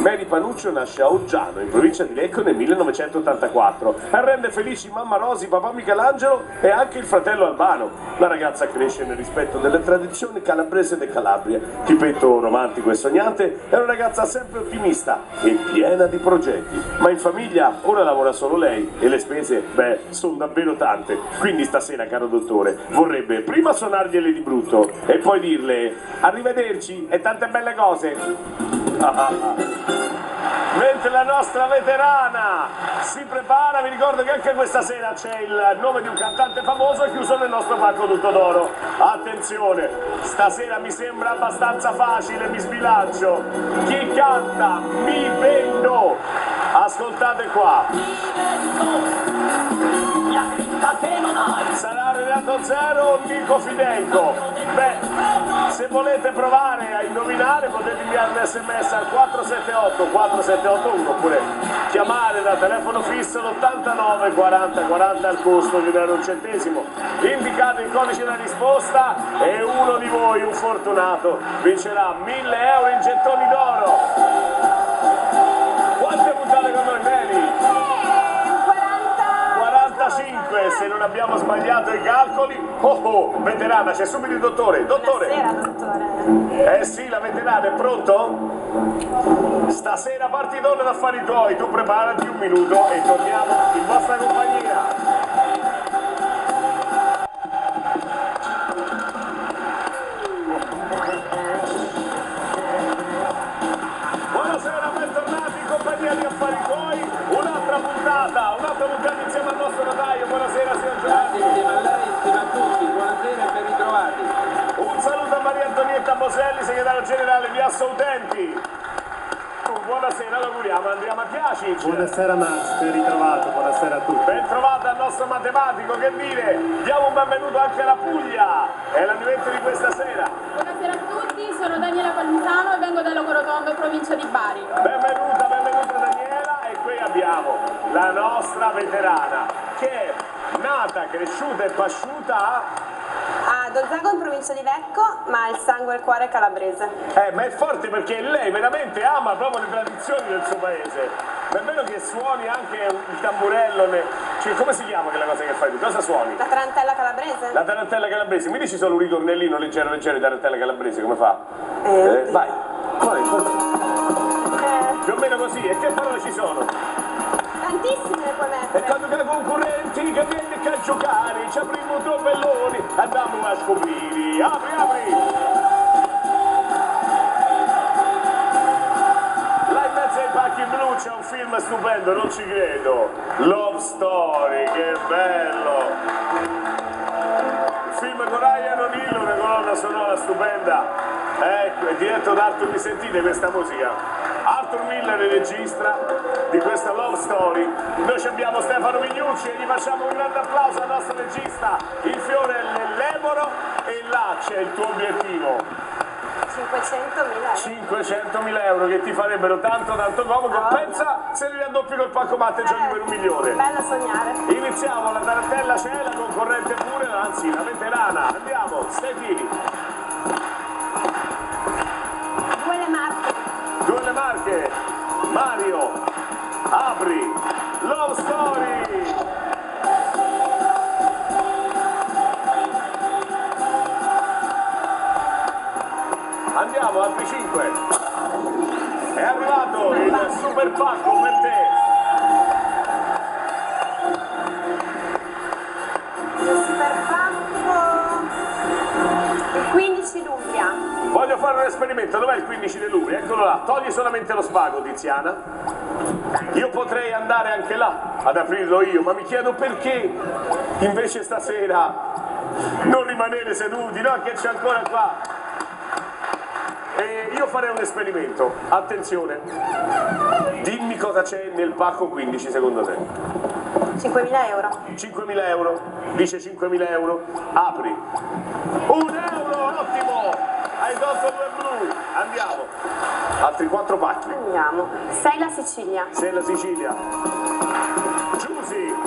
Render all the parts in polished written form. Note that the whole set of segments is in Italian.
Mary Panuccio nasce a Oggiano, in provincia di Lecco, nel 1984. Rende felici mamma Rosi, papà Michelangelo e anche il fratello Albano. La ragazza cresce nel rispetto delle tradizioni calabrese de Calabria. Tipetto romantico e sognante, è una ragazza sempre ottimista e piena di progetti. Ma in famiglia ora lavora solo lei e le spese, beh, sono davvero tante. Quindi stasera, caro dottore, vorrebbe prima suonargliele di brutto e poi dirle arrivederci e tante belle cose. Mentre la nostra veterana si prepara, vi ricordo che anche questa sera c'è il nome di un cantante famoso chiuso nel nostro pacco tutto d'oro. Attenzione, stasera mi sembra abbastanza facile, mi sbilancio. Chi canta Mi Vendo? Ascoltate qua. Sarà Renato Zero o Nico Fidenco? Beh, se volete provare a indovinare potete inviare un sms al 478 4781 oppure chiamare da telefono fisso l'89 40 40 al costo di un centesimo. Indicate il codice della risposta e uno di voi, un fortunato, vincerà 1000 euro in gettoni d'oro. Quante puntate con noi, Mary? 45, se non abbiamo sbagliato i calcoli. Veterana, c'è subito il dottore. Dottore. Buonasera, dottore. Sì, la veterana, è pronto? Stasera partitone da affari tuoi, tu preparati un minuto e torniamo in vostra compagnia. Buonasera, bentornati in compagnia di Affari Tuoi, un'altra puntata insieme al nostro notaio. Buonasera, signor Giovanni. Insieme a lei, insieme a tutti, buonasera e ben ritrovati. Un saluto a Maria Antonietta Boselli, segretario generale di Assolutenti. Buonasera, lo auguriamo a Andrea Mattiacic. Buonasera Max, ben ritrovato, buonasera a tutti. Ben trovato al nostro matematico, che dire, diamo un benvenuto anche alla Puglia, è l'animento di questa sera. Buonasera a tutti, sono Daniela Palmisano e vengo da Logorotondo, provincia di Bari. Benvenuta Daniela, e qui abbiamo la nostra veterana, che è nata, cresciuta e pasciuta a Dozzago in provincia di Lecco, ma ha il sangue e il cuore calabrese. ma è forte perché lei veramente ama proprio le tradizioni del suo paese. Ma è vero che suoni anche il tamburello, cioè, come si chiama quella cosa che fai tu? Cosa suoni? La tarantella calabrese? La tarantella calabrese, mi dici solo un ritornellino leggero di tarantella calabrese, come fa? Vai, qual è? Più o meno così, e che parole ci sono? Tantissime le puoi E mettere. quando che concorrenti che vieni a giocare, ci apriamo due belloni, andiamo a scoprire, apri! Là in mezzo ai pacchi blu c'è un film stupendo, non ci credo, Love Story, che bello! Il film con Ryan O'Neal, una colonna sonora stupenda, ecco, è diretto da Arthur, mi sentite questa musica? Arthur Miller è il regista di questa Love Story. Noi ci abbiamo Stefano Mignucci e gli facciamo un grande applauso al nostro regista. Il fiore nell'Eboro e là c'è il tuo obiettivo. 500.000 euro che ti farebbero tanto comodo. Pensa se li raddoppi col paccomatte e giochi per 1 milione. Bello sognare. Iniziamo, la tarantella c'è, la concorrente pure, anzi la veterana. Andiamo, stai tiri. Due le marche, Mario, apri, Love Story! Andiamo, altri 5. È arrivato il super pacco per te. Il super pacco. Il 15 luglio. Voglio fare un esperimento, dov'è il 15 dell'Umbria? Eccolo là, togli solamente lo spago, Tiziana. Io potrei andare anche là ad aprirlo io, ma mi chiedo perché invece stasera non rimanere seduti, no? Che c'è ancora qua. E io farei un esperimento, attenzione, dimmi cosa c'è nel pacco 15 secondo te. 5.000 euro. 5.000 euro, dice 5.000 euro, apri. 1 euro, ottimo! Hai tolto 2 blu, andiamo. Altri 4 pacchi. Andiamo. 6 la Sicilia. 6 la Sicilia. Giusy.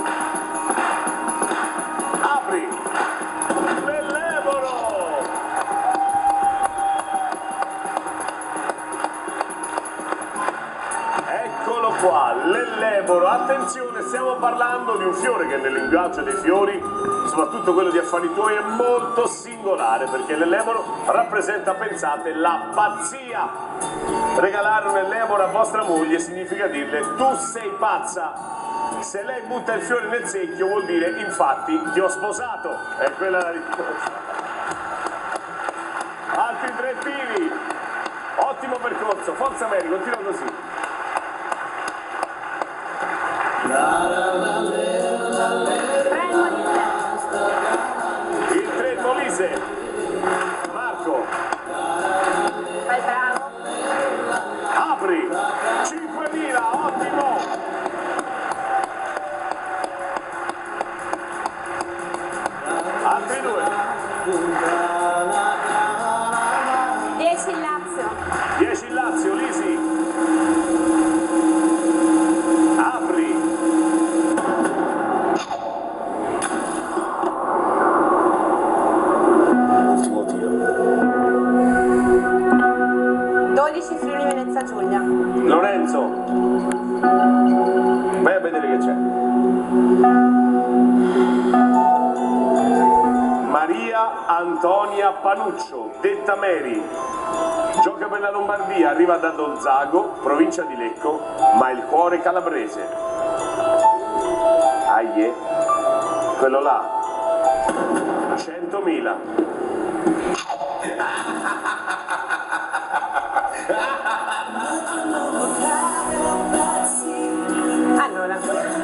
Apri. Nell'Eboro. dell'Eboro. Attenzione, stiamo parlando di un fiore che nel linguaggio dei fiori, soprattutto quello di affari tuoi, è molto singolare, perché l'Eboro rappresenta, pensate, la pazzia. Regalare un Eboro a vostra moglie significa dirle: tu sei pazza. Se lei butta il fiore nel secchio vuol dire: infatti ti ho sposato. È quella la risposta. Altri 3 tiri. Ottimo percorso, forza Mary, continua così. Il 3 Molise. Marco. Fai bravo. Apri. 5.000, ottimo. Altri 2. 10 il Lazio. 10 il Lazio, Lisi. Apri. Ultimo tiro. 12 Friuli Venezia Giulia. Lorenzo. Vai a vedere che c'è. Maria Antonia Panuccio, detta Mary, gioca per la Lombardia, arriva da Dolzago, provincia di Lecco, ma il cuore calabrese. Aie, quello là, 100.000. Allora,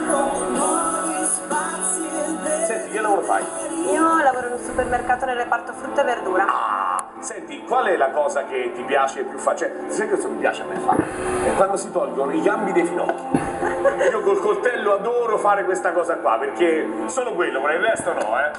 Senti, che lavoro fai? io lavoro in un supermercato nel reparto frutta e verdura. Senti, qual è la cosa che ti piace più fare? Cioè, sai che cosa mi piace a me fare? È quando si tolgono i gambi dei finocchi. Io col coltello adoro fare questa cosa qua, perché solo quello, ma il resto no, eh.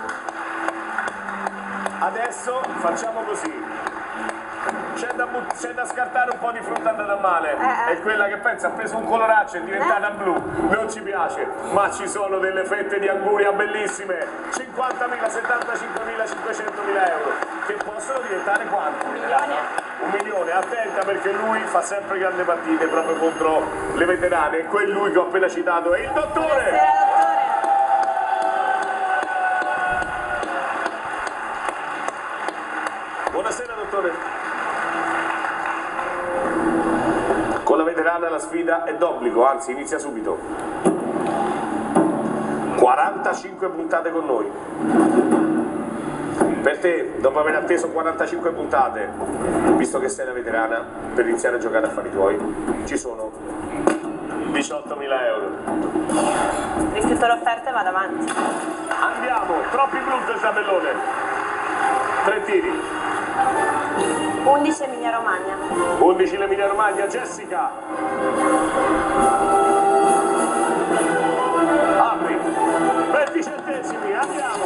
Adesso facciamo così. C'è da scartare un po' di frutta andata male. È quella che pensa ha preso un coloraccio e è diventata blu. Non ci piace, ma ci sono delle fette di anguria bellissime. 50.000, 75.000, 500.000 euro. Che possono diventare quanto? 1 milione. 1 milione, attenta perché lui fa sempre grandi partite proprio contro le veterane. E quel lui che ho appena citato è il dottore! Buonasera, dottore. Buonasera dottore. Con la veterana la sfida è d'obbligo, anzi inizia subito. 45 puntate con noi. Per te, dopo aver atteso 45 puntate, visto che sei la veterana, per iniziare a giocare a affari tuoi, ci sono 18.000 euro. Rifiuto l'offerta e vado avanti. Andiamo, troppi blu del tabellone. 3 tiri. 11 Emilia Romagna. 11 l'Emilia Romagna, Jessica. Apri. 20 centesimi, andiamo.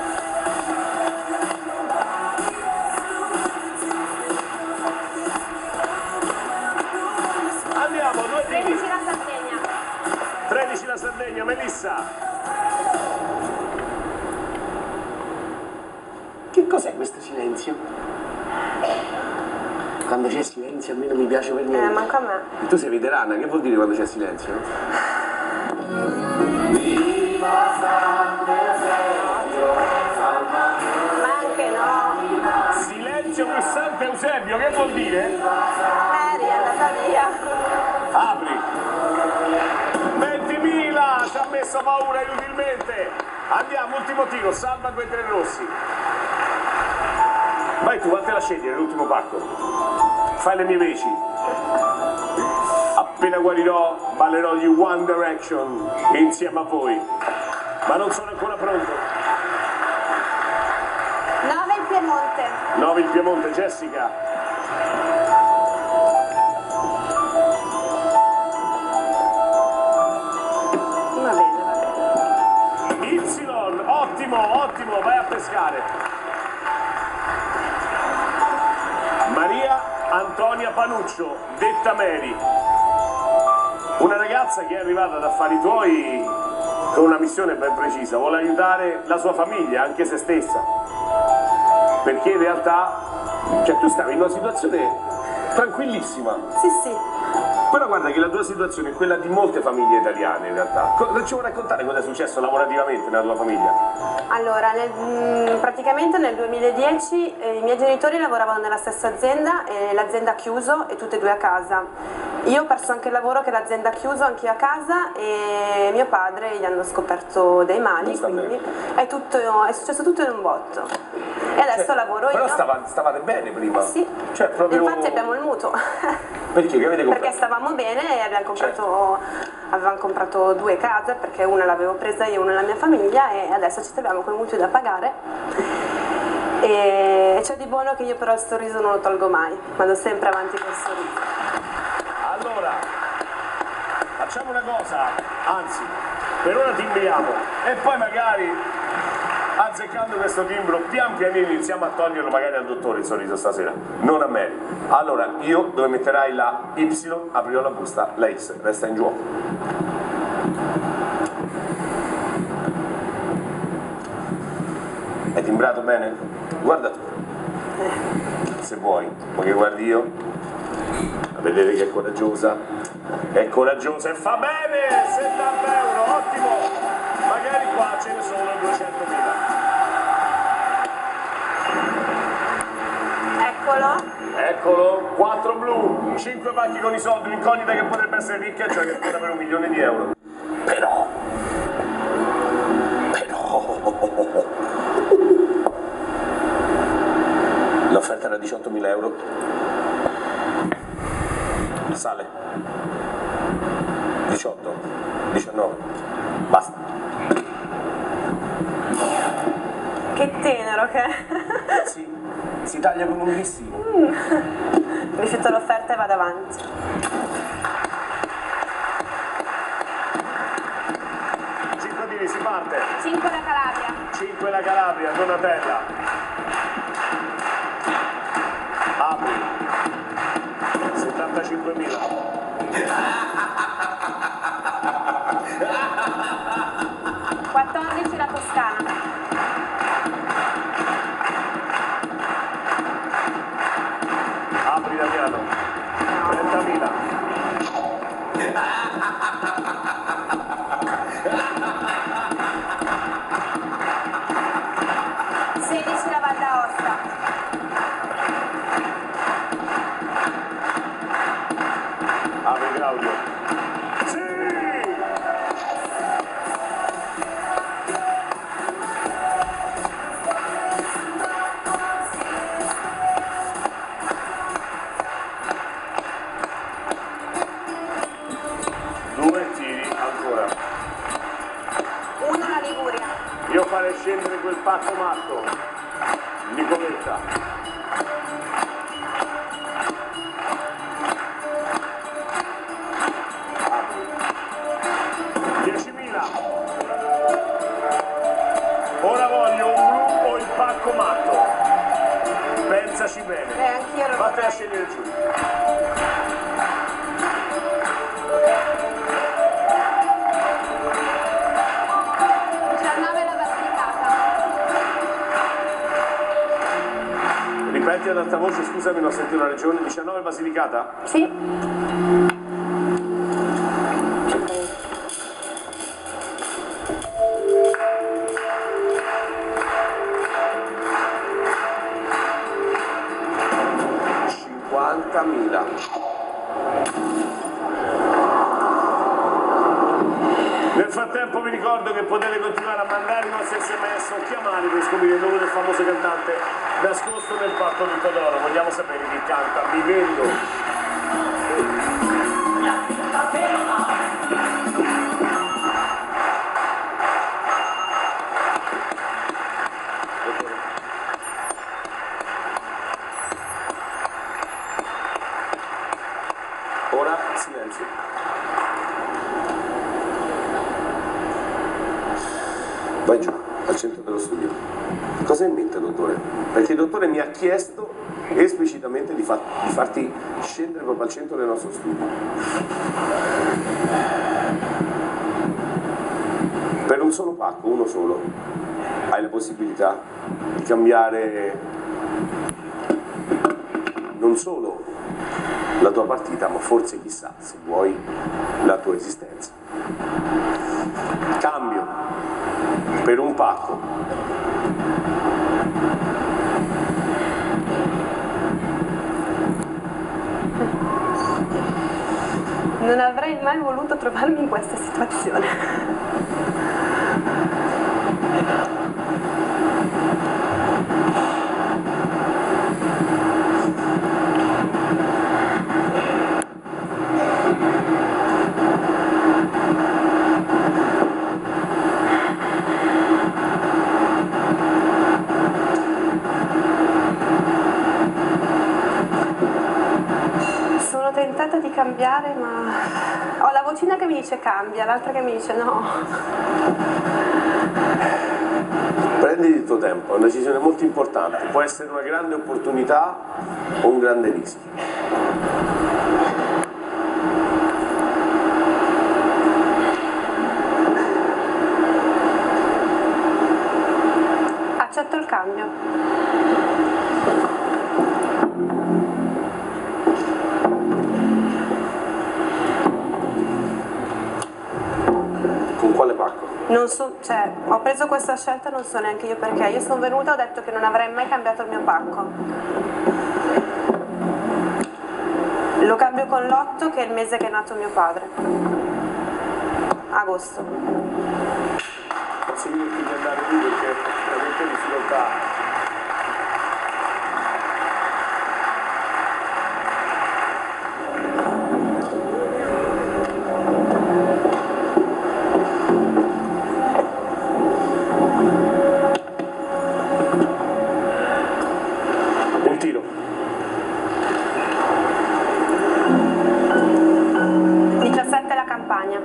Andiamo, 2 tiri. 13 la Sardegna. 13 la Sardegna, Melissa. Che cos'è questo silenzio? Quando c'è silenzio a me non mi piace per niente. Manco a me. Tu sei veterana, che vuol dire quando c'è silenzio? Ma anche no. Silenzio per Sant'Eusebio, che vuol dire? Mary è andata via. Apri. 20.000, ci ha messo paura inutilmente. Andiamo, ultimo tiro, salva quei 3 rossi. Vai tu, vattela a scegliere l'ultimo pacco. Fai le mie veci. Appena guarirò, ballerò gli One Direction insieme a voi. Ma non sono ancora pronto. 9 il Piemonte. 9 il Piemonte, Jessica. Va bene, va bene. Y, ottimo, ottimo, vai a pescare. Maria Antonia Panuccio, detta Mary. Una ragazza che è arrivata ad affari tuoi con una missione ben precisa, vuole aiutare la sua famiglia, anche se stessa. Perché in realtà, cioè tu stavi in una situazione tranquillissima. Sì, sì. Però guarda che la tua situazione è quella di molte famiglie italiane in realtà. Ci vuoi raccontare cosa è successo lavorativamente nella tua famiglia? Allora, praticamente nel 2010 i miei genitori lavoravano nella stessa azienda e l'azienda ha chiuso e tutte e due a casa. Io ho perso anche il lavoro che l'azienda ha chiuso, anch'io a casa, e mio padre gli hanno scoperto dei mali, quindi è successo tutto in un botto. E adesso lavoro io. Però stavate bene prima? Sì, cioè, proprio... infatti abbiamo il mutuo. Perché? Che avete comprato? Perché stavamo bene e avevamo comprato 2 case, perché una l'avevo presa io e una la mia famiglia, e adesso ci troviamo con i mutui da pagare. E c'è di buono che io però il sorriso non lo tolgo mai, vado sempre avanti col sorriso. Allora, facciamo una cosa, anzi, per ora timbriamo e poi magari, azzeccando questo timbro, pian pianino iniziamo a toglierlo magari al dottore il sorriso stasera, non a me. Allora, io dove metterai la Y, aprirò la busta, la X resta in gioco. Hai timbrato bene? Guarda tu. Se vuoi che guardi io, a vedere che è coraggiosa e fa bene! 70 euro, ottimo! Magari qua ce ne sono 200.000. Eccolo, 4 blu, 5 pacchi con i soldi, un'incognita che potrebbe essere ricca, cioè che conta per 1 milione di euro. Però... l'offerta era 18.000 euro. Sale. 18, 19, basta. Che tenero che è. Sì, si taglia con un listino. Rifiuto l'offerta e vado avanti. 5 tiri, si parte. 5 la Calabria. 5 la Calabria, Donatella. Apri. 75.000. 14 la Toscana. Apri Damiano. 30.000. 16 la Val d'Aosta. Apri Claudio. Sì! Due tiri ancora. 1 la Liguria. Io farei scendere quel pacco matto. Nicoletta. Apri. 10.000. Ora voglio un blu o il pacco matto. Pensaci bene. Anch'io lo Vattene a vorrei. scegliere giù. Ripeti ad alta voce, scusami, non ho sentito la regione. 19 Basilicata? Sì. Nel frattempo vi ricordo che potete continuare a mandare i vostri sms o chiamare per scoprire il nome del famoso cantante nascosto nel parco di Todoro. Vogliamo sapere chi canta vivendo. Ora silenzio. Vai giù, al centro dello studio. Cosa hai in mente, dottore? Perché il dottore mi ha chiesto esplicitamente di farti scendere proprio al centro del nostro studio. Per un solo pacco, uno solo, hai la possibilità di cambiare non solo la tua partita, ma forse chissà se vuoi la tua esistenza. Cambio per un pacco. Non avrei mai voluto trovarmi in questa situazione. Sono tentata di cambiare, ma ho la vocina che mi dice cambia, l'altra che mi dice no. Prendi il tuo tempo, è una decisione molto importante, può essere una grande opportunità o un grande rischio. Accetto il cambio. Con quale pacco? Non so, cioè, ho preso questa scelta, non so neanche io perché. Io sono venuta e ho detto che non avrei mai cambiato il mio pacco. Lo cambio con l'8, che è il mese che è nato mio padre. Agosto. Posso dirti di andare lì perché avete difficoltà. Un tiro. 17 la campagna.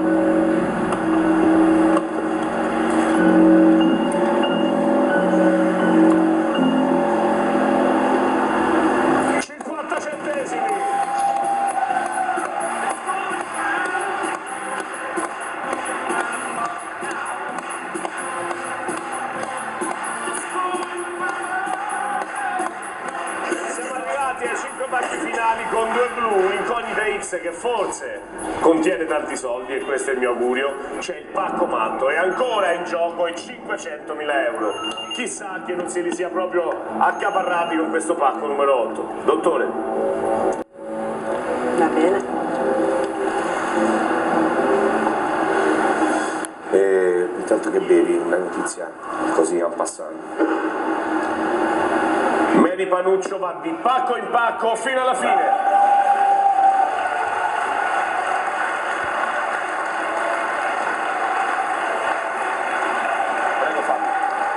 Con due blu, incognita X che forse contiene tanti soldi e questo è il mio augurio, c'è il pacco matto e ancora in gioco i 500.000 euro. Chissà che non se li sia proprio accaparrati con questo pacco numero 8. Dottore. Va bene. Intanto che bevi una notizia così en passant. Manny Panuccio va di pacco in pacco fino alla fine. Prego Fabio.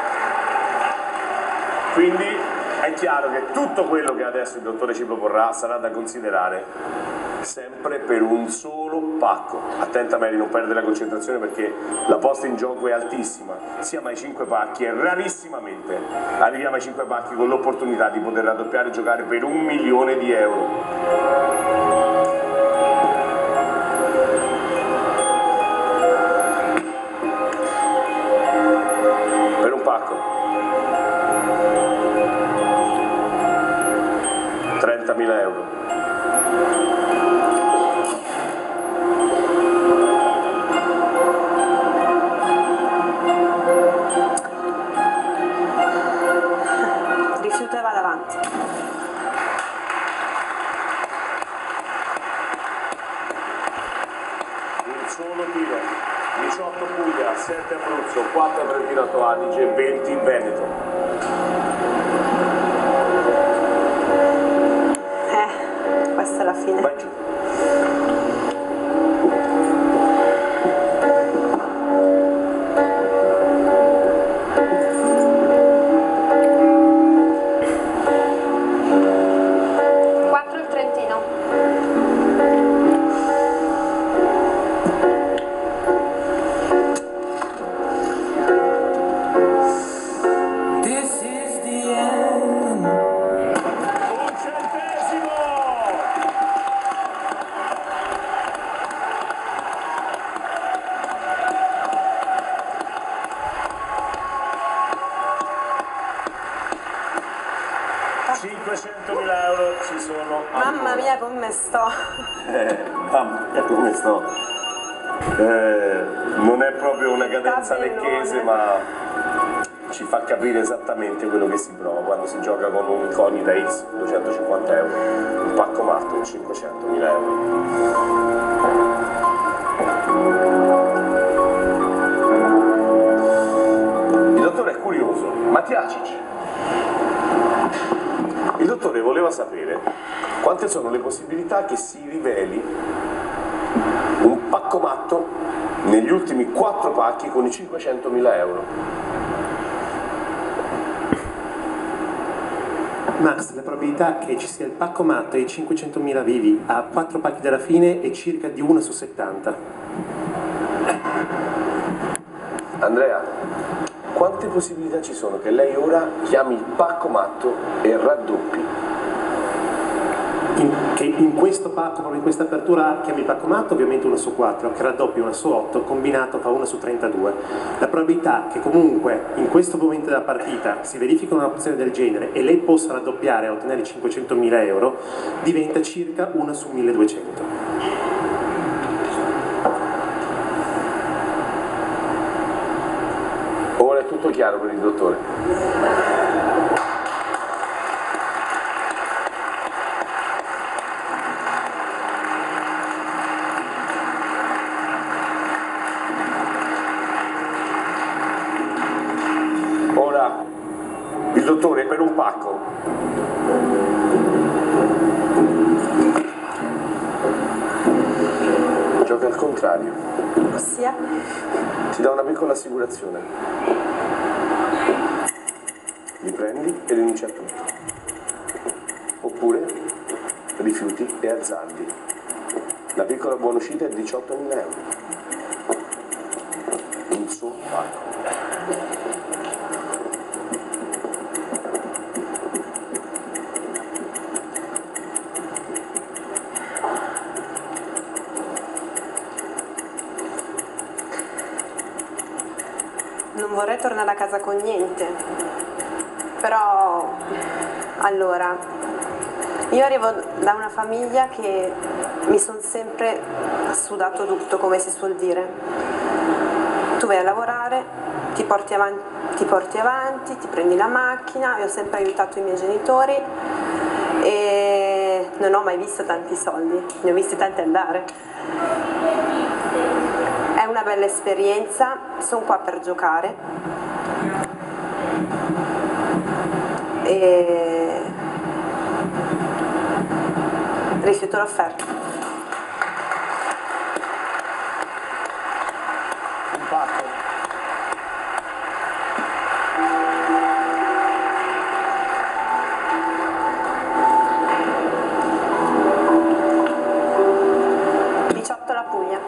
Quindi è chiaro che tutto quello che adesso il dottore ci proporrà sarà da considerare sempre per un solo pacco. Attenta Mary, non perdere la concentrazione perché la posta in gioco è altissima. Siamo ai 5 pacchi e rarissimamente arriviamo ai 5 pacchi con l'opportunità di poter raddoppiare e giocare per 1 milione di euro. Per un pacco 30.000 euro. Rifiuto e vado avanti. Un solo tiro, 18 Puglia, 7 Abruzzo, 4 Trentino Alto Adige, 20 Veneto. Questa è la fine. Vai giù. This is 500.000 euro ci sono. Mamma mia come sto. Mamma mia come sto. Non è proprio una cadenza lecchese, ma ci fa capire esattamente quello che si prova quando si gioca con un Incognita X 250 euro, un pacco matto 500.000 euro. Il dottore è curioso, Matjačić. Il dottore voleva sapere quante sono le possibilità che si riveli un pacco matto negli ultimi 4 pacchi con i 500.000 euro. Max, la probabilità che ci sia il pacco matto e i 500.000 vivi a 4 pacchi dalla fine è circa di 1 su 70. Andrea, quante possibilità ci sono che lei ora chiami il pacco matto e raddoppi? Che in questo pacco, proprio in questa apertura, chiami il pacco matto ovviamente 1 su 4, che raddoppi 1 su 8, combinato fa 1 su 32. La probabilità che comunque in questo momento della partita si verifica un'opzione del genere e lei possa raddoppiare e ottenere 500.000 euro diventa circa 1 su 1200. Ora è tutto chiaro per il dottore. Ora il dottore per un pacco gioca al contrario. Ossia? Ti dà una piccola assicurazione. Li prendi e rinunci a tutto. Oppure rifiuti e azzardi. La piccola buona uscita è 18.000 euro. Un suo pacco. Non vorrei tornare a casa con niente, però allora io arrivo da una famiglia che mi sono sempre sudato tutto, come si suol dire. Tu vai a lavorare, ti porti avanti, ti prendi la macchina, io ho sempre aiutato i miei genitori e non ho mai visto tanti soldi, ne ho visti tanti andare. È una bella esperienza, sono qua per giocare e rifiuto l'offerta. Un pacco. La Puglia.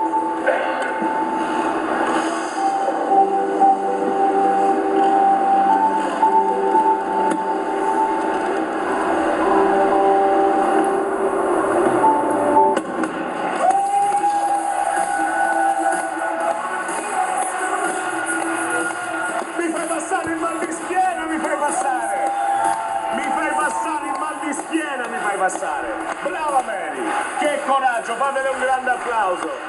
Mi fai passare il mal di schiena, mi fai passare! Mi fai passare il mal di schiena, mi fai passare! Brava Mary! Che coraggio, fatele un grande applauso!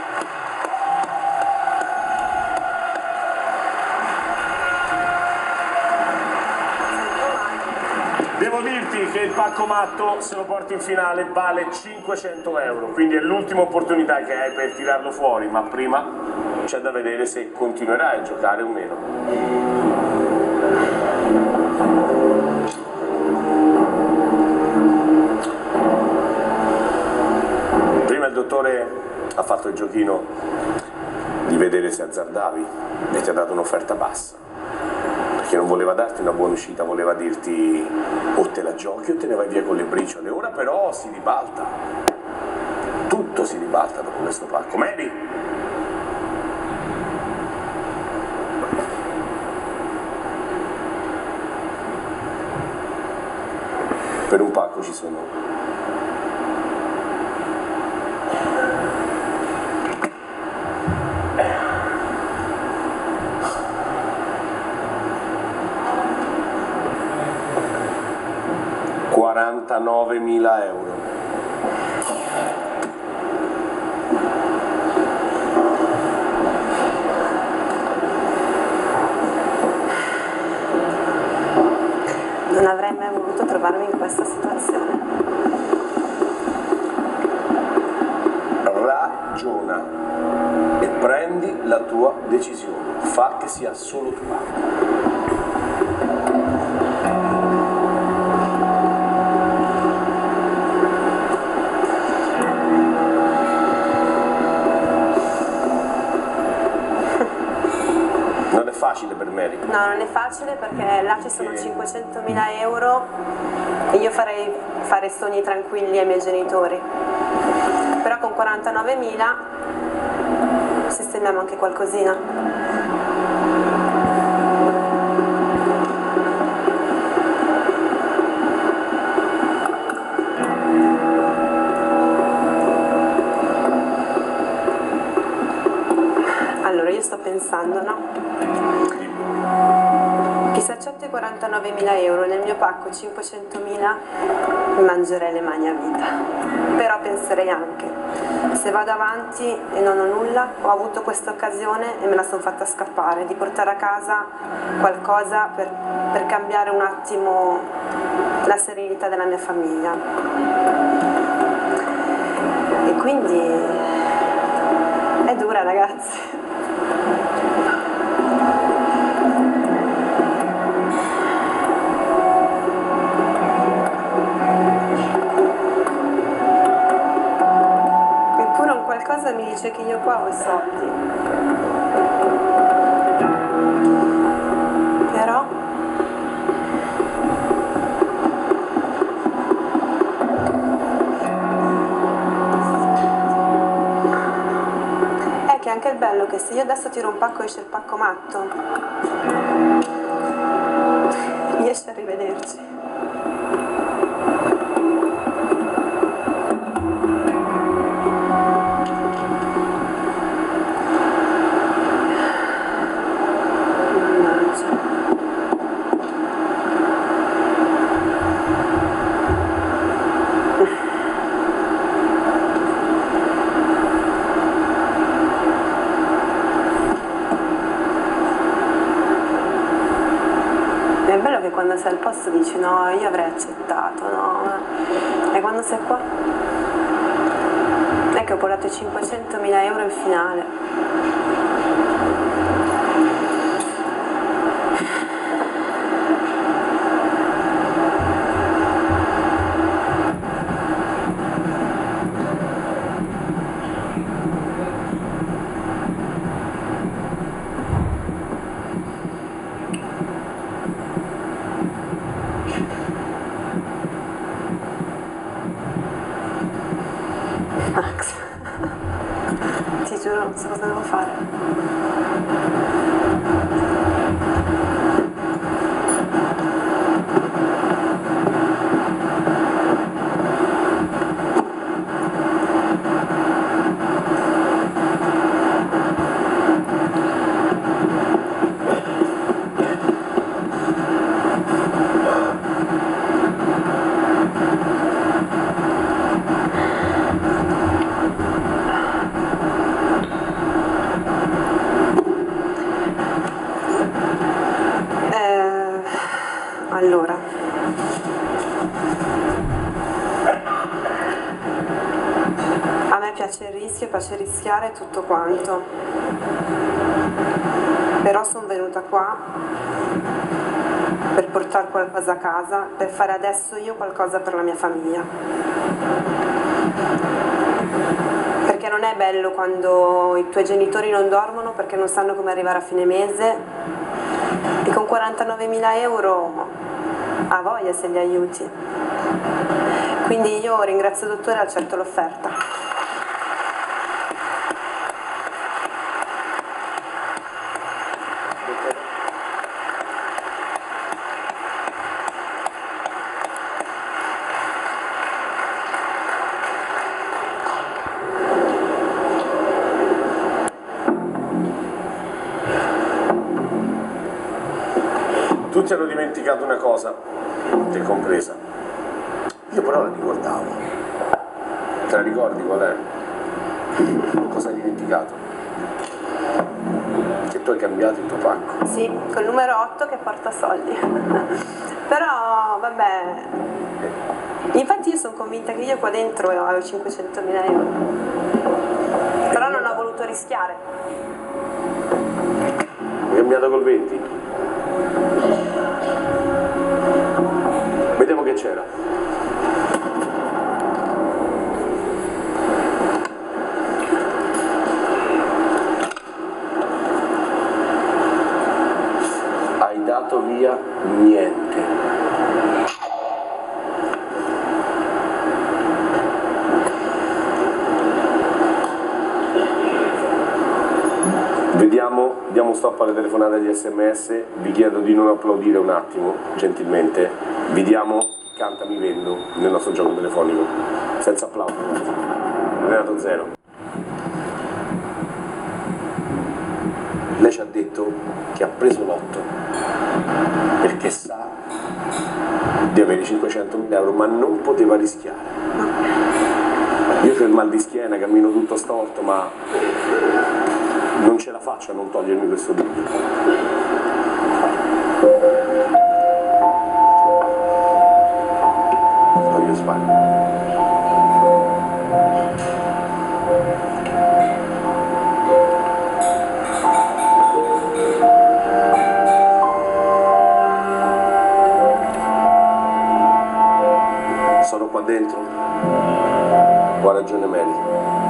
Devo dirti che il pacco matto, se lo porti in finale, vale 500 euro, quindi è l'ultima opportunità che hai per tirarlo fuori, ma prima c'è da vedere se continuerai a giocare o meno. Prima il dottore ha fatto il giochino di vedere se azzardavi e ti ha dato un'offerta bassa, perché non voleva darti una buona uscita, voleva dirti o te la giochi o te ne vai via con le briciole. Ora però si ribalta, tutto si ribalta dopo questo pacco. Mary! Per un pacco ci sono 49.000 euro. Non avrei mai voluto trovarmi in questa situazione. Ragiona e prendi la tua decisione, fa che sia solo tua. Non è facile per Mary. No, non è facile perché là ci sono 500.000 euro e io farei fare sogni tranquilli ai miei genitori. Però con 49.000 sistemiamo anche qualcosina. Allora io sto pensando, no? Che se accetto i 49.000 euro nel mio pacco 500.000 mi mangerei le mani a vita. Però penserei anche, se vado avanti e non ho nulla, ho avuto questa occasione e me la sono fatta scappare, di portare a casa qualcosa per cambiare un attimo la serenità della mia famiglia. E quindi è dura, ragazzi. Qualcosa mi dice che io qua ho i soldi, però è che anche il bello che se io adesso tiro un pacco esce il pacco matto, riesce a rivederci. È bello che quando sei al posto dici no, io avrei accettato, no? E quando sei qua? È che ho portato 500.000 euro in finale. Max, ti giuro non so cosa devo fare. Allora, a me piace il rischio, piace rischiare tutto quanto, però sono venuta qua per portare qualcosa a casa, per fare adesso io qualcosa per la mia famiglia. Perché non è bello quando i tuoi genitori non dormono perché non sanno come arrivare a fine mese e con 49.000 euro ha voglia se li aiuti. Quindi io ringrazio il dottore e accetto l'offerta. Tutti hanno dimenticato una cosa, te compresa. Io però la ricordavo. Te la ricordi qual è? Cosa hai dimenticato? Che tu hai cambiato il tuo pacco. Sì, col numero 8 che porta soldi. Però, vabbè. Infatti io sono convinta che io qua dentro avevo 500.000 euro. Però non ho voluto rischiare. Hai cambiato col 20? Vediamo che c'era. Hai dato via niente. Diamo stop alle telefonate e agli sms, vi chiedo di non applaudire un attimo, gentilmente. Vediamo chi canta Mi Vendo nel nostro gioco telefonico, senza applauso. Renato Zero. Lei ci ha detto che ha preso l'otto perché sa di avere 500.000 euro, ma non poteva rischiare. Io ho il mal di schiena, cammino tutto storto, ma non ce la faccio a non togliermi questo dubbio. No, io sbaglio. Sono qua dentro. Ho ragione Mary.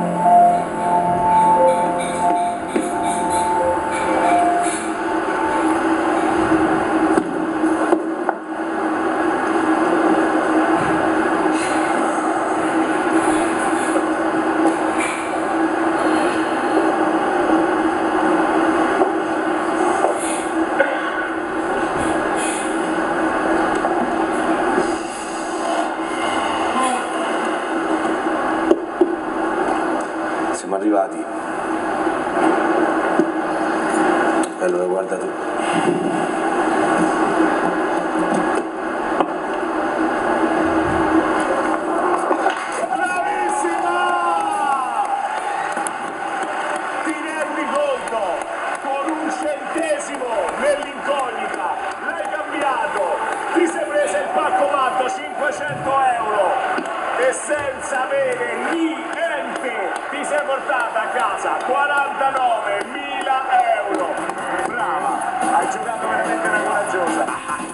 Siamo arrivati. Allora guarda tu. Bravissima! Ti rendi conto? Con un centesimo nell'incognita l'hai cambiato, ti sei preso il pacco matto 500 euro e senza avere niente ti sei portata a casa 49.000 euro. Brava, hai giocato veramente una coraggiosa.